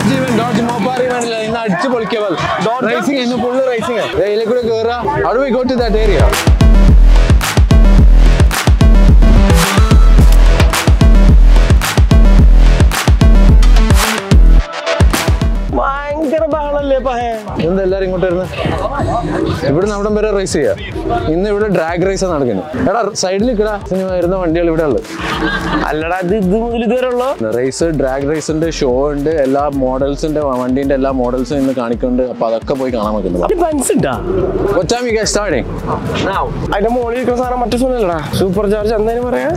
Dodge event, Dodge Mopar event. In addition, Dodge racing is full racing. How do we go to that area? ഇവിടെ നമ്മുടെ പേരെ raise ചെയ്യാം. ഇന്ന് ഇവിടെ drag raise നടക്കുന്നത്. എടാ സൈഡിൽ വരുന്ന വണ്ടികൾ ഇവിടെ ഉള്ളത് അല്ലടാ. ഇതുവരെ ഉള്ളു റേസ്, ഡ്രാഗ് റേസിന്റെ ഷോ ഉണ്ട്. എല്ലാ മോഡൽസിന്റെ വണ്ടിന്റെ എല്ലാ മോഡൽസും ഇന്ന് കാണിക്കുന്നുണ്ട്. അപ്പൊ അതൊക്കെ പോയി കാണാൻ പറ്റുന്നത്. അതിന്റെ മുകളിൽ ഇരിക്കുന്ന സാധനം മറ്റു സാധനമല്ലടാ, സൂപ്പർ ചാർജ് എന്തായാലും പറയാ.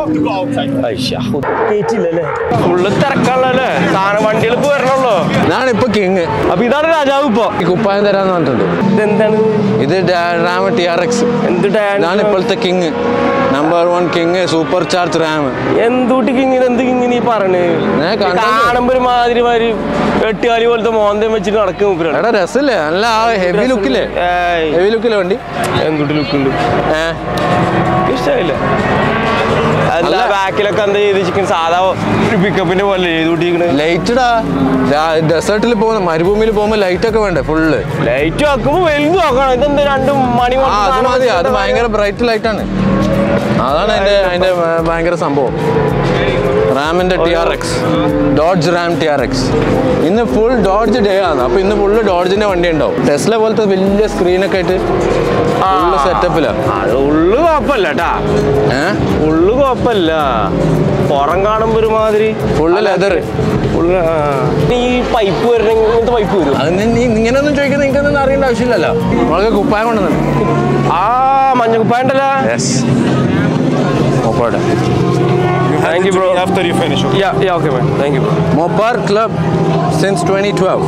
ഫുള്ള് തിരക്കാണല്ലേ സാധനം, വണ്ടികൾ ഇപ്പൊ വരണല്ലോ. ഞാനിപ്പോ കിങ്. അപ്പൊ ഇതാണ് രാജാവ്. ഇപ്പൊ കുപ്പായം തരാന്ന് പറഞ്ഞിട്ടുണ്ട്. ഇതെന്താണ് ഇത്? റാം TRX. ഞാൻ ഇപ്പോഴത്തെ king, number 1 king, super charge Ram. എന്തുട്ടി കിങ്? എന്ത് കിങ് നീ പറഞ്ഞു? കാണുമ്പോ ഒരു മാതിരി മാതിരി വെട്ടുകാലി പോലത്തെ മോന്തം വെച്ചിട്ട് നടക്കും. എടാ രസല്ലേ, നല്ല ഹെവി ലുക്കില്ലേ? ഹെവി ലുക്കില്ലേ വണ്ടി? എന്തുട്ടി ലുക്കുണ്ട്, ഇഷ്ടമില്ല. ബാക്കിലൊക്കെ എന്താ ചെയ്ത് സാധാ പിക്കപ്പിന്റെ പോലെ ലൈറ്റഡാ. ഡെസേർട്ടിൽ പോകുന്ന മരുഭൂമിയിൽ പോകുമ്പോ ലൈറ്റ് ഒക്കെ വേണ്ടേ? ഫുള്ള് ലൈറ്റ് വെക്കുമ്പോ വലുത് നോക്കണം. ഇതെന്താ 2 മണി? അത് മതി, അത് ഭയങ്കര ബ്രൈറ്റ് ലൈറ്റ് ആണ്. അതാണ് അതിന്റെ ഭയങ്കര സംഭവം. റാമിന്റെ TRX, ഡോഡ്ജ് റാം TRX. ഇന്ന് ഫുൾ ഡോഡ്ജ് ഡേ ആണ്. അപ്പൊ ഇന്ന് ഫുള്ള് ഡോഡ്ജിന്റെ വണ്ടി ഉണ്ടാവും. ടെസ്ല പോലത്തെ വലിയ സ്ക്രീനൊക്കെ ആയിട്ട് ഫുള്ള് സെറ്റപ്പിലാ. ഉള്ളു കുഴപ്പമില്ല കേട്ടാ, ഉള്ളു കുഴപ്പമില്ല. പുറം കാണുമ്പോ ഒരുമാതിരി ഫുള്ള് ലെതർ. ഈ പൈപ്പ് വരണ ഇങ്ങനത്തെ പൈപ്പ് വരും. അത് നീ ഇങ്ങനെയൊന്നും ചോദിക്കുന്നത് നിങ്ങൾക്കൊന്നും അറിയേണ്ട ആവശ്യമില്ലല്ലോ. നമ്മളൊക്കെ കുപ്പായം കൊണ്ടുവന്നു. ആ മഞ്ഞ കുപ്പായം ഉണ്ടല്ലോ. Mopar. Thank you, bro. After you finish. Okay? Yeah, okay, man. Thank you, bro. Mopar Club since 2012.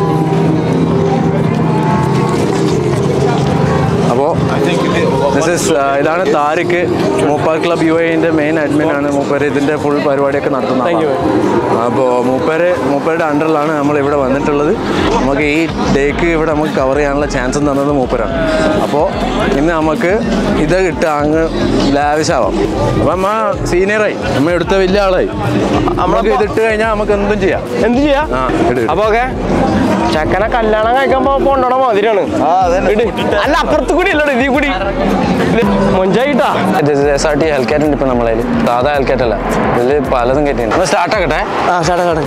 അപ്പോൾ ഇതാണ് താരിഖ്. മൂപ്പാർ ക്ലബ് UAE മെയിൻ അഡ്മിൻ ആണ് മൂപ്പര്. ഇതിൻ്റെ ഫുൾ പരിപാടിയൊക്കെ നടത്തുന്നത്. അപ്പോൾ മൂപ്പരുടെ അണ്ടറിലാണ് നമ്മൾ ഇവിടെ വന്നിട്ടുള്ളത്. നമുക്ക് ഈ ഡേക്ക് ഇവിടെ നമുക്ക് കവർ ചെയ്യാനുള്ള ചാൻസ് തന്നത് മൂപ്പരാണ്. അപ്പോൾ ഇന്ന് നമുക്ക് ഇത് ഇട്ട് അങ്ങ് ലാവിശാവാം. അപ്പം നമ്മ സീനിയറായി, നമ്മൾ എടുത്ത വലിയ ആളായി. നമ്മൾക്ക് ഇതിട്ട് കഴിഞ്ഞാൽ നമുക്ക് എന്തും ചെയ്യാം. എന്ത് ചെയ്യാം? അപ്പോൾ ഓക്കെ, ചക്കനെ കല്യാണം കഴിക്കാൻ പോകണ മാതിരിയാണ്. അല്ല അപ്പുറത്ത് കൂടി അല്ലോ, ഇതിൽ കൂടി മൊഞ്ചായിട്ടാ. SRT Hellcat ഉണ്ട് ഇപ്പൊ നമ്മളെ. സാധാ Hellcat അല്ല, ഇതില് പലതും കയറ്റിണ്ട്. സ്റ്റാർട്ട് ആക്കട്ടെ. സ്റ്റാർട്ട് ആക്കട്ടെ.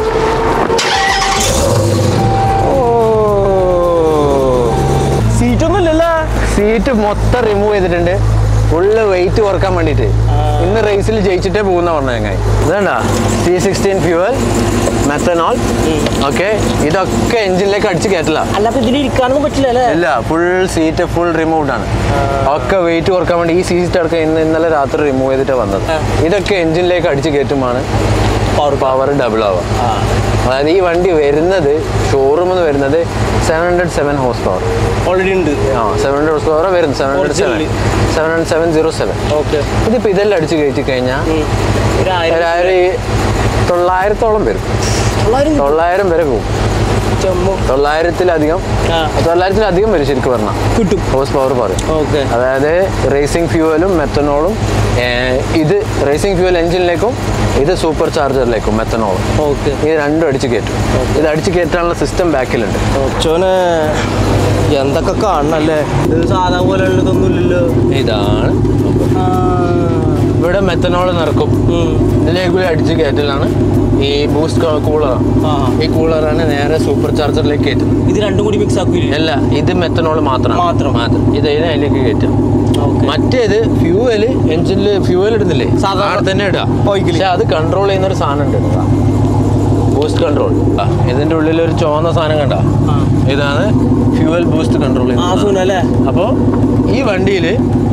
സീറ്റൊന്നും ഇല്ലല്ലോ. സീറ്റ് മൊത്തം റിമൂവ് ചെയ്തിട്ടുണ്ട്, ഫുള്ള് വെയിറ്റ് കുറക്കാൻ വേണ്ടിയിട്ട്. ഇന്ന് റേസിൽ ജയിച്ചിട്ടേ പോകുന്ന പറഞ്ഞ ചങ്ങായി. ഇതേണ്ട C16 ഫ്യൂവൽ, മെത്തനോൾ. ഓക്കെ, ഇതൊക്കെ എഞ്ചിനിലേക്ക് അടിച്ച് കയറ്റില്ല. ഇതിലിരിക്കാനൊന്നും പറ്റില്ല. ഇല്ല, ഫുൾ സീറ്റ് ഫുൾ റിമൂവ്ഡ് ആണ്. ഒക്കെ വെയിറ്റ് കുറക്കാൻ വേണ്ടി ഈ സീറ്റ് അടക്കം ഇന്നലെ രാത്രി റിമൂവ് ചെയ്തിട്ടാണ് വന്നത്. ഇതൊക്കെ എഞ്ചിനിലേക്ക് അടിച്ച് കയറ്റുമാണ് പവർ ഡബിൾ ആവുക. അതായത് ഈ വണ്ടി വരുന്നത് ഷോറൂമിൽ നിന്ന് വരുന്നത് 707 ഹോഴ്സ് പവർ ഓൾറെഡി ഉണ്ട്. 700 ഹോഴ്സ് പവർ വരുന്നത്. 70707. ഓക്കെ, ഇതിപ്പോൾ ഇതെല്ലാം അടിച്ച് കയറ്റി കഴിഞ്ഞാൽ 900-ഓളം വരും. 900 വരെ പോകും. 900-ലധികം വരും ശരിക്കും പറഞ്ഞാൽ. കിട്ടും ഹോഴ്സ് പവർ പറയും. അതായത് റേസിംഗ് ഫ്യൂവലും മെത്തനോളും. ഇത് റേസിംഗ് ഫ്യൂവൽ എഞ്ചിനിലേക്കും ഇത് സൂപ്പർ ചാർജറിലേക്കും മെത്തനോളും. ഇത് രണ്ടും അടിച്ച് കയറ്റും. ഇത് അടിച്ച് കയറ്റാനുള്ള സിസ്റ്റം ബാക്കിലുണ്ട്. എന്തൊക്കെ കാണണല്ലേ, ഇത് സാധാ പോലെ ഉള്ളതൊന്നുമില്ലല്ലോ. ഇതാണ് ഇവിടെ മെത്തനോൾ നിറക്കും. ഇതിലേക്ക് അടിച്ച് കയറ്റലാണ് ഈ ബൂസ്റ്റ് കൂളർ. ഈ കൂളറാണ് നേരെ സൂപ്പർ ചാർജറിലേക്ക് കയറ്റും. ഇത് രണ്ടും കൂടി മിക്സ് ആക്കില്ല. അല്ല, ഇത് മെത്തനോൾ മാത്രം. ഇത് അതിലേക്ക് കയറ്റും. മറ്റേത് ഫ്യൂവല്, എഞ്ചിനിൽ ഫ്യൂവൽ ഇടുന്നില്ലേ, സാധാരണ തന്നെ ഇടുക. പക്ഷെ അത് കൺട്രോൾ ചെയ്യുന്ന ഒരു സാധനം ഉണ്ട്, ബൂസ്റ്റ് കൺട്രോൾ. ഇതിന്റെ ഉള്ളിൽ ഒരു ചുവന്ന സാധനം കണ്ട, ഇതാണ് ഫ്യൂവൽ ബൂസ്റ്റ് കൺട്രോൾ ചെയ്യുന്നത്. അപ്പോൾ ഈ വണ്ടിയിൽ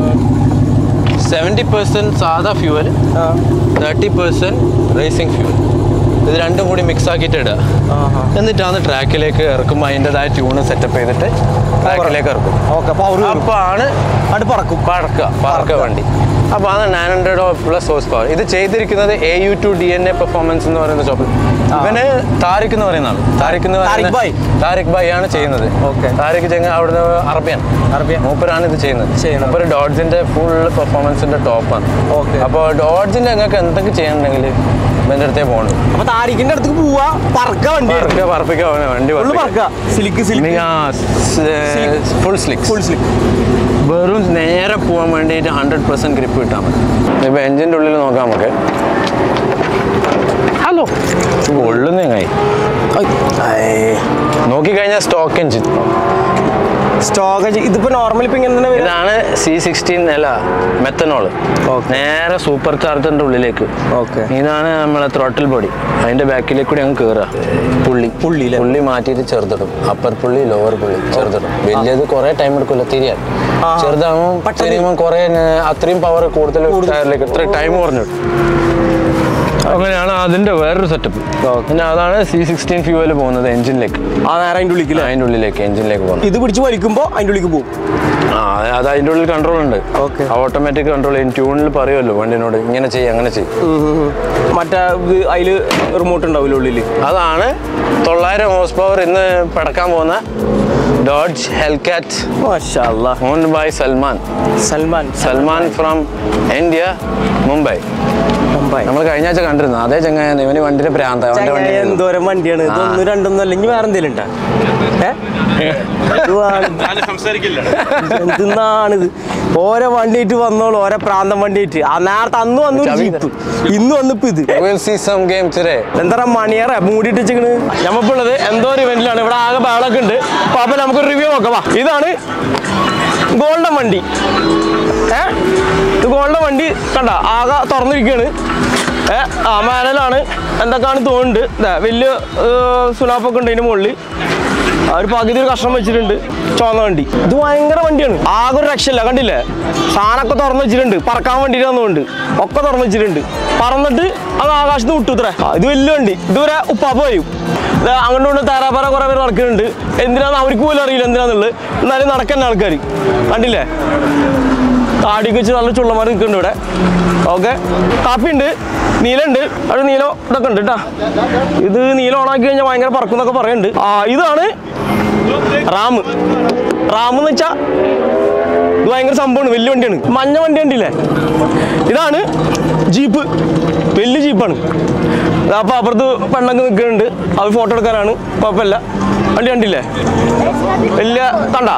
70% സാധാ ഫ്യൂവൽ, 30% റേസിംഗ് ഫ്യൂവൽ. ഇത് രണ്ടും കൂടി മിക്സ് ആക്കിയിട്ട് ഇടുക. എന്നിട്ടാണ് ട്രാക്കിലേക്ക് ഇറക്കുമ്പോൾ അതിൻ്റെതായ ട്യൂണ് സെറ്റപ്പ് ചെയ്തിട്ട് ട്രാക്കിലേക്ക് ഇറക്കും. അപ്പോൾ ആണ് അത് പറക്കുക വണ്ടി. അപ്പോൾ ആണ് 900+ ഹോഴ്സ് പവർ. ഇത് ചെയ്തിരിക്കുന്നത് Au2DNA Performance എന്ന് പറയുന്ന ഷോപ്പിൽ. ഇവന് താരിഖ് എന്ന് പറയുന്നതാണ്. താരിഖ് ഭായ് ആണ് ചെയ്യുന്നത്. താരിഖ് ചെങ്ങ അവിടുന്ന് അറബിയാണ്. മൂപ്പരാണ് ഇത് ചെയ്യുന്നത്. മൂപ്പര് ഡോഡ്ജിന്റെ ഫുൾ പെർഫോമൻസിന്റെ ടോപ്പാണ്. അപ്പോൾ ഡോഡ്ജിന്റെ നിങ്ങൾക്ക് എന്തൊക്കെ ചെയ്യണമെങ്കിൽ ഇവന്റെ അടുത്തേ പോകണം. അപ്പൊ താരിഖിന്റെ അടുത്ത് പോവാ, പറപ്പിക്ക വണ്ടി ഫുൾ സ്ലിക്ക്. വെറും നേരെ പോകാൻ വേണ്ടിയിട്ട് 100% ഗ്രിപ്പ് കിട്ടാൻ പറ്റും. ഇപ്പൊ എഞ്ചിന്റെ ഉള്ളിൽ നോക്കാം നമുക്ക്. ഹലോ കൊള്ളുന്നേങ്ങായി നോക്കിക്കഴിഞ്ഞാൽ സ്റ്റോക്ക് എഞ്ചിൻ. ഇതിപ്പോ നോർമൽ ഇതാണ് C16 അല്ല മെത്തനോള്. നേരെ സൂപ്പർ ചാർജറിന്റെ ഉള്ളിലേക്ക്. ഇതാണ് നമ്മളെ ത്രോട്ടിൽ ബോഡി. അതിന്റെ ബാക്കിലേക്ക് കൂടി അങ്ങ് കേറുക. പുള്ളി മാറ്റിയിട്ട് ചെറുതിടും. അപ്പർ പുള്ളി ലോവർ പുള്ളി ചെറുതിടും. വലിയത് കുറെ ടൈം എടുക്കില്ല തിരിയാൻ. ചെറുതാകുമ്പോൾ കുറെ അത്രയും പവർ കൂടുതൽ ടയറിലേക്ക് ഇത്ര ടൈം കുറഞ്ഞു. അങ്ങനെയാണ് അതിന്റെ വേറൊരു സെറ്റപ്പ്. പിന്നെ അതാണ് C16 ഫ്യൂവൽ പോകുന്നത് എഞ്ചിനിലേക്ക്. അതിന്റെ ഉള്ളിലേക്ക് എഞ്ചിനിലേക്ക് പോകുന്നത്. ഇത് പിടിച്ച് വലിക്കുമ്പോൾ അതിന്റെ ഉള്ളിലേക്ക് പോകും. അത് അതിന്റെ ഉള്ളിൽ കൺട്രോൾ ഉണ്ട്. ഓട്ടോമാറ്റിക് കൺട്രോൾ ചെയ്യും. ട്യൂണിൽ പറയുമല്ലോ വണ്ടിനോട് ഇങ്ങനെ ചെയ്യും അങ്ങനെ ചെയ്യും. മറ്റേ അതില് റിമോട്ട് ഉണ്ടാവില്ല ഉള്ളില്. അതാണ് 900 ഹോഴ്സ് പവർ ഇന്ന് പടക്കാൻ പോകുന്ന Dodge Hellcat. മാഷാഅല്ലാ. Owned by Salman from India, Mumbai. നമ്മൾ കഴിഞ്ഞ ആഴ്ച കണ്ടിരുന്നു. അതേ ചങ്ങായാണ് ഇവന് വണ്ടിയുടെ പ്രാന്ത. എന്തോരം വണ്ടിയാണ് ഇതൊന്നും രണ്ടൊന്നും അല്ല. ഇനി വേറെ എന്തെങ്കിലും ഉണ്ടാ എന്തിനാണിത്? ഓരോ വണ്ടിയായിട്ട് വന്നോളൂ, ഓരോ പ്രാന്തം വണ്ടിയായിട്ട്. ആ നേരത്തെ അന്ന് വന്നു ജീപ്പ്, ഇന്ന് വന്നിപ്പോ ഇത്. എന്താ മണിയറ മൂടിയിട്ട് വെച്ചിക്കണ്. നമ്മളിപ്പോ ഉള്ളത് എന്തോ ഒരു ഇവന്റിലാണ്. ഇവിടെ ആകെ ബഹളൊക്കെ ഉണ്ട്. അപ്പൊ നമുക്കൊരു റിവ്യൂ നോക്കാം. ഇതാണ് ഗോൾഡൻ വണ്ടി. ഇത് ഗോൾഡൻ വണ്ടി കണ്ട ആകെ തുറന്നിരിക്കുകയാണ്. മാനലാണ് എന്തൊക്കെയാണ് തോന്നുന്നുണ്ട്. വലിയ സുനാപ്പൊക്കെ ഉണ്ട് ഇതിന് മുകളിൽ. ഒരു പകുതി ഒരു കഷ്ണം വെച്ചിട്ടുണ്ട്. ചുവന്ന വണ്ടി. ഇത് ഭയങ്കര വണ്ടിയാണ്. ആകെ ഒരു രക്ഷയില്ല. കണ്ടില്ലേ? സാധനമൊക്കെ തുറന്നു വെച്ചിട്ടുണ്ട്. പറക്കാൻ വേണ്ടിയിട്ട് വന്നുകൊണ്ട് ഒക്കെ തുറന്നു വെച്ചിട്ടുണ്ട്. പറന്നിട്ട് അത് ആകാശത്ത് വിട്ടു ഇത്ര. ഇത് വലിയ വണ്ടി. ഇതുവരെ ഉപ്പാപ്പ് വരും. അങ്ങോട്ട് കൊണ്ട് തേരാപ്പാറ കുറെ പേര് നടക്കുന്നുണ്ട്. എന്തിനാന്ന് അവർക്ക് പോലും അറിയില്ല എന്തിനാന്നുള്ളത്. എന്നാലും നടക്കുന്ന ആൾക്കാർ കണ്ടില്ലേ? താടിക്ക് വെച്ച് നല്ല ചുള്ളമാർ നിൽക്കുന്നുണ്ട് ഇവിടെ. ഓക്കെ, കാപ്പിയുണ്ട്, നീലുണ്ട്. അവിടെ നീലം ഇതൊക്കെ ഉണ്ട് കേട്ടാ. ഇത് നീലം ഓണാക്കി കഴിഞ്ഞാൽ ഭയങ്കര പറക്കുന്നൊക്കെ പറയുന്നുണ്ട്. ഇതാണ് റാം എന്ന് വെച്ചാൽ ഇത് ഭയങ്കര സംഭവമാണ്. വലിയ വണ്ടിയാണ്. മഞ്ഞ വണ്ടി കണ്ടില്ലേ? ഇതാണ് ജീപ്പ്. വലിയ ജീപ്പാണ്. അപ്പൊ അപ്പുറത്ത് പെണ്ണൊക്കെ നിൽക്കുന്നുണ്ട്. അത് ഫോട്ടോ എടുക്കാനാണ്. കുഴപ്പമില്ല. വണ്ടി കണ്ടില്ലേ? വലിയ തണ്ടാ.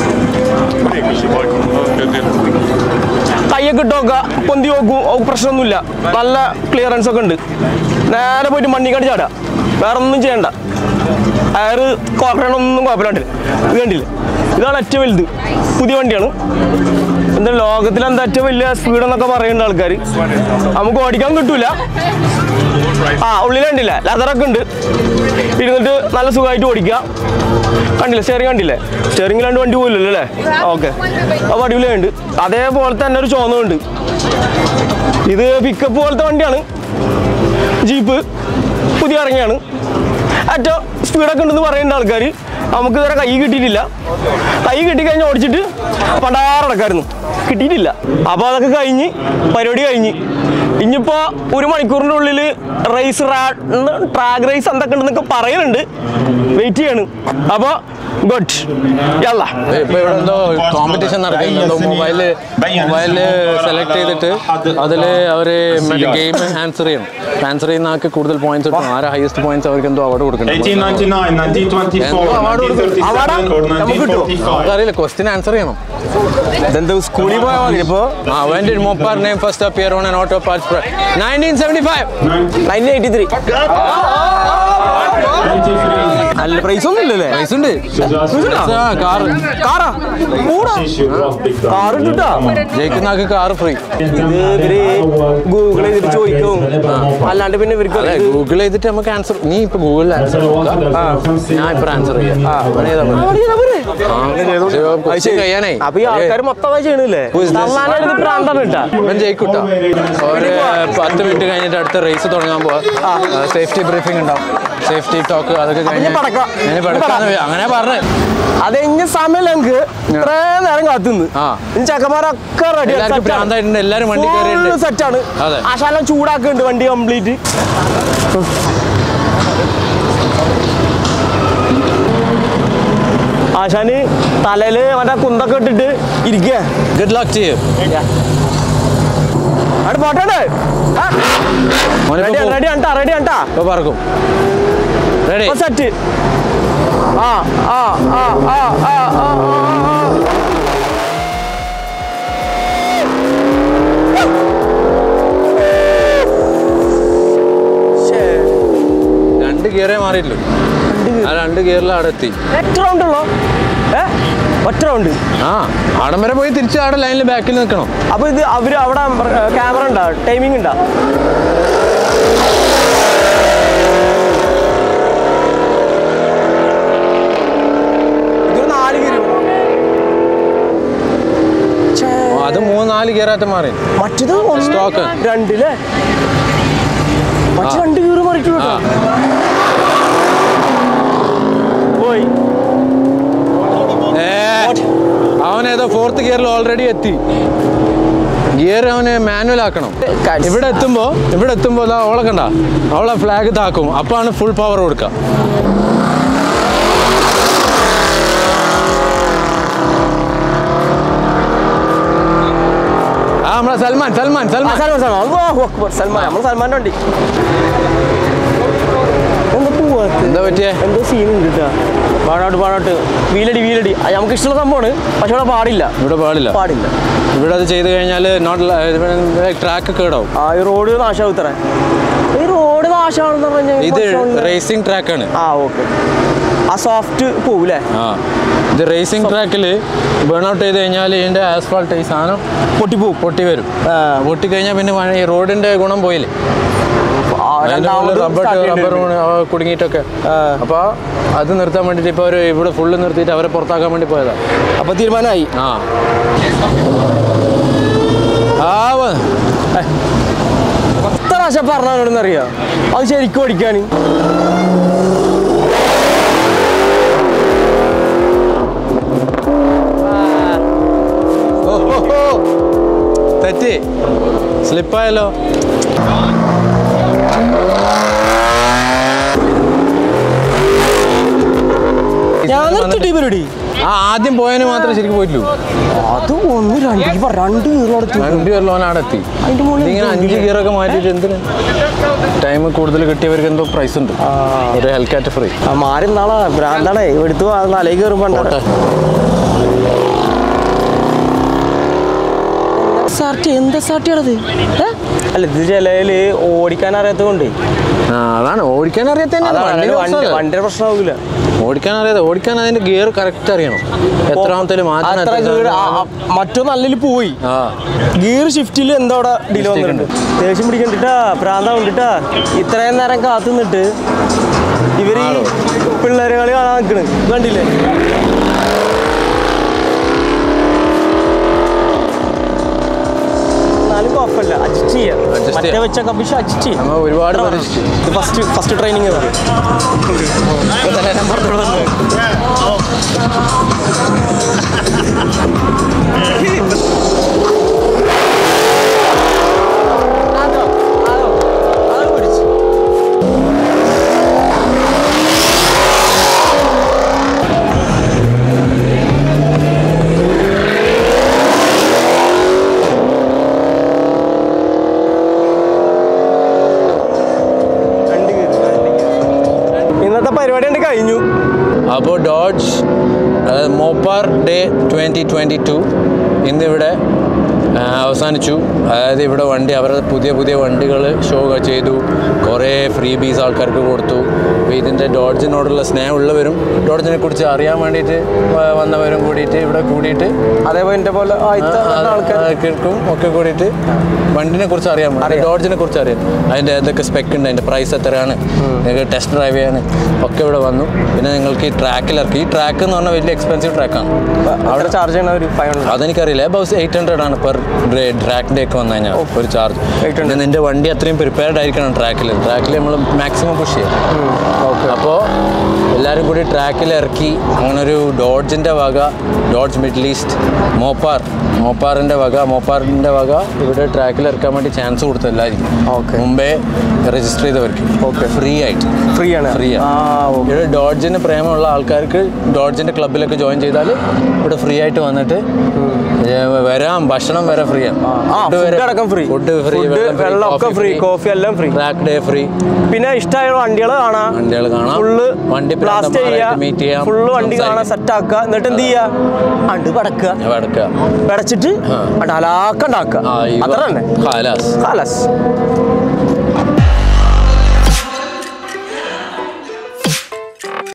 കയ്യൊക്കെ ഇട്ടോക്ക പൊന്തി നോക്കും. പ്രശ്നമൊന്നുമില്ല. നല്ല ക്ലിയറൻസ് ഒക്കെ ഉണ്ട്. നേരെ പോയിട്ട് മണ്ണിക്കാട് ചാടുക. വേറെ ഒന്നും ചെയ്യണ്ട. അയറ് കോർക്കണൊന്നും കുഴപ്പമില്ല. ഇത് കണ്ടില്ലേ? ഇതാണ് ഏറ്റവും വലുത്. പുതിയ വണ്ടിയാണ്. എന്താ ലോകത്തിൽ എന്താ ഏറ്റവും വലിയ സ്പീഡ് എന്നൊക്കെ പറയുന്നുണ്ട് ആൾക്കാർ. നമുക്ക് ഓടിക്കാൻ കിട്ടൂല. ഉള്ളിൽ കണ്ടില്ല ലെതറൊക്കെ ഉണ്ട്. ഇരുന്നിട്ട് നല്ല സുഖമായിട്ട് ഓടിക്കുക. കണ്ടില്ല സ്റ്റിയറിംഗ് കണ്ടില്ലേ? സ്റ്റിയറിംഗിലാണ്ട് വണ്ടി പോയില്ലല്ലോ അല്ലേ? ഓക്കെ, അപ്പോൾ അടിപൊളിയുണ്ട്. അതേപോലെ തന്നെ ഒരു ചോന്നുണ്ട്. ഇത് പിക്കപ്പ് പോലത്തെ വണ്ടിയാണ്. ജീപ്പ് പുതിയ ഇറങ്ങിയാണ്. ഏറ്റവും സ്പീഡൊക്കെ ഉണ്ടെന്ന് പറയുന്നുണ്ട് ആൾക്കാർ. നമുക്ക് ഇതുവരെ കൈ കിട്ടിയിട്ടില്ല. കൈ കിട്ടിക്കഴിഞ്ഞ് ഓടിച്ചിട്ട് പണ്ടാറടക്കായിരുന്നു. കിട്ടിയിട്ടില്ല. അപ്പോൾ അതൊക്കെ കഴിഞ്ഞ് പരിപാടി കഴിഞ്ഞ് ഇനിയിപ്പോൾ 1 മണിക്കൂറിൻ്റെ ഉള്ളിൽ റേസ് ട്രാക്ക് റേസ് എന്തൊക്കെ ഉണ്ടെന്നൊക്കെ പറയുന്നുണ്ട്. വെയിറ്റ് ചെയ്യാണ്. അപ്പോൾ ഗുഡ്. ഇപ്പോൾ ഇവിടെ എന്തോ കോമ്പറ്റീഷൻ നടക്കുന്നുണ്ടോ? മൊബൈല് സെലക്ട് ചെയ്തിട്ട് അതിൽ അവർ ഗെയിം ആൻസർ ചെയ്യണം. ആൻസർ ചെയ്യുന്ന ആൾക്ക് കൂടുതൽ പോയിന്റ്സ് കിട്ടും. ആരാ ഹയസ്റ്റ് പോയിന്റ്സ് അവർക്ക് എന്തോ അവാർഡ് കൊടുക്കണം. അറിയില്ല. ക്വസ്റ്റ്യൻ ആൻസർ ചെയ്യണം. ഇതെന്താ സ്കൂളിൽ പോയാൽ മതി. ഇപ്പോൾ when did Mopar name first appear on an auto parts brand? 1975. 1983. നല്ല പ്രൈസ് ഒന്നും ഇല്ലല്ലേ? പ്രൈസ് ഉണ്ട്. കാർ ഇട്ടാ ജയിക്കുന്ന ആൾക്ക് കാർ ഫ്രീ. ഗൂഗിൾ ചെയ്തിട്ട് ചോദിക്കും. അല്ലാണ്ട് പിന്നെ ഇവർക്ക് ഗൂഗിൾ ചെയ്തിട്ട് നമുക്ക് ആൻസർ. നീ ഇപ്പൊ ഗൂഗിളിൽ ആൻസർ ഞാൻ ഇപ്പൊ ആൻസർ ചെയ്യാം. അപ്പൊ ഈ ആൾക്കാർ മൊത്തമായി ചെയ്യണില്ലേ? ഇവൻ ജയിക്കൂട്ടാ. ഒരു 10 മിനിറ്റ് കഴിഞ്ഞിട്ട് അടുത്ത റേസ് തുടങ്ങാൻ പോവാ. സേഫ്റ്റി ബ്രീഫിംഗ് ഉണ്ടാവും. സേഫ്റ്റി ടോക്ക് അതൊക്കെ കഴിഞ്ഞ് അങ്ങനെ പറഞ്ഞു. അത് ഇനി സമയം ഞങ്ങൾക്ക് ഇത്രയും നേരം കാത്തുനിന്ന് ചക്കന്മാരൊക്കെ റെഡി. എല്ലാരും വണ്ടി കയറിയുണ്ട്. സെറ്റാണ്. ആശാലം ചൂടാക്കുന്നുണ്ട് വണ്ടി കംപ്ലീറ്റ്. ആശാന് തലയില് മറ്റേ കുന്തൊക്കെ ഇട്ടിട്ട് ഇരിക്കുക. Good luck to you. അവിടെ പോട്ടെ റെഡി ആണ്ടാ പറക്കും റെഡി സെറ്റ് രണ്ട് ഗിയറേ മാറിയില്ലു ആ രണ്ട് ഗിയറിൽ അവിടെ എത്തി ഒറ്റ റൗണ്ട് ഉള്ളോ ഒറ്റ റൗണ്ട് ആടം വരെ പോയി തിരിച്ച് അവിടെ ലൈനിൽ ബാക്കിൽ നിൽക്കണം അപ്പൊ ഇത് അവര് അവിടെ ക്യാമറ ഉണ്ടോ ടൈമിംഗ് ഉണ്ടോ അത് 3-4 ഗിയറായിട്ട് മാറി മറ്റത് സ്റ്റോക്ക് 2 ല്ലേ മറ്റു 2 ഗിയർ മാറിയിട്ടുള്ളൂ പോയി അവനേതോ 4th ഗിയറിൽ ഓൾറെഡി എത്തി ഗിയർ അവന് മാനുവൽ ആക്കണം ഇവിടെ എത്തുമ്പോ അവളെ കണ്ട അവളെ ഫ്ലാഗ് താക്കും അപ്പാണ് ഫുൾ പവർ കൊടുക്കുക നമ്മളെ സൽമാൻ വണ്ടി എന്താ പറ്റിയേ എന്തോ സീൻ ഉണ്ട് കേട്ടോ പാടോട്ട് വീലടി നമുക്ക് ഇഷ്ടമുള്ള സംഭവമാണ് പക്ഷെ ഇവിടെ പാടില്ല ഇവിടെ അത് ചെയ്ത് കഴിഞ്ഞാൽ ട്രാക്ക് കേടാവും ഈ റോഡ് നാശമാവും ഇത്ര ഈ റോഡ് നാശമാണെന്ന് പറഞ്ഞാൽ ഇത് റേസിംഗ് ട്രാക്കാണ് ഓക്കെ ആ സോഫ്റ്റ് പോകൂലേ ഇത് റേസിംഗ് ട്രാക്കിൽ ബേൺ ഔട്ട് ചെയ്ത് കഴിഞ്ഞാൽ ഇതിന്റെ ആസ്ഫാൾട്ട് ഈ സാധനം പൊട്ടി വരും പൊട്ടിക്കഴിഞ്ഞാൽ പിന്നെ ഈ റോഡിന്റെ ഗുണം പോയില്ലേ റബ്ബർ കുടുങ്ങിയിട്ടൊക്കെ അപ്പൊ അത് നിർത്താൻ വേണ്ടിട്ട് ഇപ്പൊ അവര് ഇവിടെ ഫുള്ള് നിർത്തിയിട്ട് അവരെ പുറത്താക്കാൻ വേണ്ടി പോയതാ അപ്പൊ തീരുമാനമായി എത്ര പ്രാവശ്യം പറഞ്ഞോടെന്ന് അറിയാം അത് ശരിക്കും ഓടിക്കാണ് തെറ്റി സ്ലിപ്പായല്ലോ ആദ്യം പോയതിന് മാത്രമേ ശരിക്കും പോയിട്ടുള്ളൂ അത് 2 ഗിയറിലോനാടെത്തി ഇങ്ങനെ 5 ഗിയറൊക്കെ മാറ്റിയിട്ട് എന്തിന് ടൈം കൂടുതൽ കിട്ടിയവർക്ക് എന്തോ പ്രൈസ് ഉണ്ട് ഒരു ഹെൽക്കാറ്റ് ഫ്രീ മാറി നാളെ ഭ്രാന്താണേ എടുത്തു തലേ കയറുമ്പോ എന്താ സാർട്ടിയാണത് അല്ല ഇത് ചിലയില് ഓടിക്കാൻ അറിയാത്തത് കൊണ്ട് അതാണ് ഓടിക്കാൻ അറിയാത്ത വണ്ടിയുടെ പ്രശ്നമാവില്ല ഓടിക്കാൻ അതിന്റെ ഗിയർ കറക്റ്റ് അറിയണം എത്രാമത്തെ മറ്റോ നല്ലിൽ പോയി ഗിയർ ഷിഫ്റ്റിൽ എന്തോ അവിടെ ഡിലേ വന്നിട്ടുണ്ട് ദേഷ്യം പിടിക്കണ്ടിട്ടാ പ്രാന്ത കൊണ്ടിട്ടാ ഇത്രയും നേരം കാത്തു നിന്നിട്ട് ഇവര് പിള്ളേരെ കളി കാണാൻ നിൽക്കണ് കണ്ടില്ലേ കുഴപ്പമില്ല അഡ്ജസ്റ്റ് ചെയ്യാം മറ്റേ വെച്ച കമ്പിഷ അഡ്ജസ്റ്റ് ചെയ്യാം ഒരുപാട് ഫസ്റ്റ് ട്രെയിനിങ് കഴിഞ്ഞു അപ്പോൾ ഡോഡ്ജ് മോപ്പാർ ഡേ 2022 ഇന്നിവിടെ അവസാനിച്ചു അതായത് ഇവിടെ വണ്ടി അവരുടെ പുതിയ വണ്ടികൾ ഷോ ചെയ്തു കുറേ ഫ്രീ ബീസ് ആൾക്കാർക്ക് കൊടുത്തു അപ്പോൾ ഇതിൻ്റെ ഡോഡ്ജിനോടുള്ള സ്നേഹമുള്ളവരും ഡോഡ്ജിനെ കുറിച്ച് അറിയാൻ വേണ്ടിയിട്ട് വന്നവരും കൂടിയിട്ട് ഇവിടെ കൂടിയിട്ട് അതേപോലെ എൻ്റെ പോലെ ആൾക്കാർക്കും ഒക്കെ കൂടിയിട്ട് വണ്ടിനെ കുറിച്ച് അറിയാൻ ഡോഡ്ജിനെ കുറിച്ച് അറിയാം അതിൻ്റെ ഏതൊക്കെ സ്പെക്ക് ഉണ്ട് അതിൻ്റെ പ്രൈസ് എത്രയാണ് നിങ്ങൾക്ക് ടെസ്റ്റ് ഡ്രൈവ് ചെയ്യാൻ ഒക്കെ ഇവിടെ വന്നു പിന്നെ നിങ്ങൾക്ക് ഈ ട്രാക്കിലിറക്കി ഈ ട്രാക്ക് എന്ന് പറഞ്ഞാൽ വലിയ എക്സ്പെൻസീവ് ട്രാക്കാണ് അവിടെ ചാർജ് ചെയ്യണ ഒരു 500 അതെനിക്കറിയില്ല അബൌട്ട് 800 ആണ് പെർ ട്രാക്ക് ഡേ ഒക്കെ വന്നു കഴിഞ്ഞാൽ ഒരു ചാർജ് പിന്നെ നിൻ്റെ വണ്ടി അത്രയും പ്രിപ്പയർഡ് ആയിരിക്കണം ട്രാക്കിൽ നമ്മൾ മാക്സിമം പുഷ് ചെയ്യാം അപ്പോൾ എല്ലാവരും കൂടി ട്രാക്കിൽ ഇറക്കി അങ്ങനെ ഒരു ഡോഡ്ജിൻ്റെ വക ഡോഡ്ജ് മിഡിൽ ഈസ്റ്റ് മോപ്പാറിൻ്റെ വക ഇവിടെ ട്രാക്കിൽ ഇറക്കാൻ വേണ്ടി ചാൻസ് കൊടുത്തു എല്ലാവരും മുമ്പേ രജിസ്റ്റർ ചെയ്തവർക്ക് ഫ്രീ ആണ് ഇവിടെ ഡോഡ്ജിന് പ്രേമമുള്ള ആൾക്കാർക്ക് ഡോഡ്ജിൻ്റെ ക്ലബിലൊക്കെ ജോയിൻ ചെയ്താൽ ഇവിടെ ഫ്രീ ആയിട്ട് വന്നിട്ട് വരാം ഭക്ഷണം വരെ ഫ്രീ ആണ്. അടക്കം ഫ്രീ, ഫുഡ് ഫ്രീ, വെള്ളം ഒക്കെ ഫ്രീ, കോഫി എല്ലാം ഫ്രീ, ട്രാക്ക് ഡേ ഫ്രീ. പിന്നെ ഇഷ്ടമായ വണ്ടികൾ കാണാം, ഫുള്ള് വണ്ടി ബ്ലാസ്റ്റ് ചെയ്യാം, ഫുള്ള് വണ്ടി കാണാൻ സെറ്റ് ആക്കുക. എന്നിട്ട് എന്ത് ചെയ്യാ, അണ്ട് പടച്ചിട്ട് അലാക്ക ഉണ്ടാക്കുക. അത്ര തന്നെ.